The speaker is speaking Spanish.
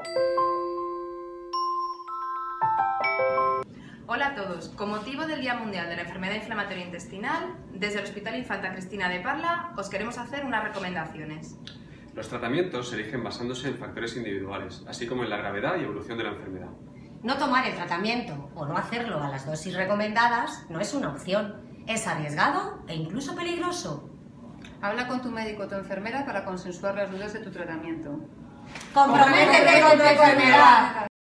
Hola a todos. Con motivo del Día Mundial de la Enfermedad Inflamatoria Intestinal, desde el Hospital Infanta Cristina de Parla os queremos hacer unas recomendaciones. Los tratamientos se eligen basándose en factores individuales, así como en la gravedad y evolución de la enfermedad. No tomar el tratamiento o no hacerlo a las dosis recomendadas no es una opción. Es arriesgado e incluso peligroso. Habla con tu médico o tu enfermera para consensuar las dudas de tu tratamiento. ¡Comprométete con tu enfermedad!